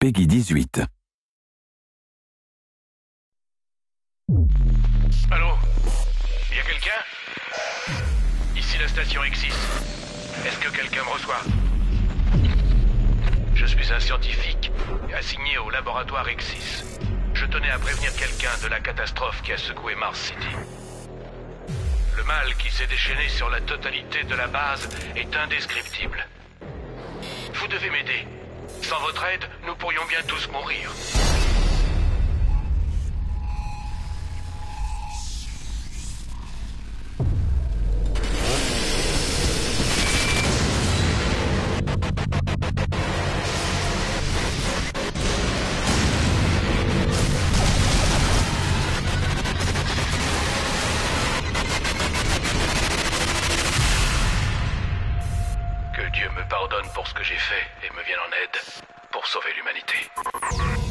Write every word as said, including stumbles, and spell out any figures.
Peggy dix-huit. Allô? Y'a quelqu'un? Ici la station X six. Est-ce que quelqu'un me reçoit? Je suis un scientifique, assigné au laboratoire X six. Je tenais à prévenir quelqu'un de la catastrophe qui a secoué Mars City. Le mal qui s'est déchaîné sur la totalité de la base est indescriptible. Vous devez m'aider. Sans votre aide, nous pourrions bien tous mourir. Que Dieu me pardonne pour ce que j'ai fait et me vienne en aide pour sauver l'humanité.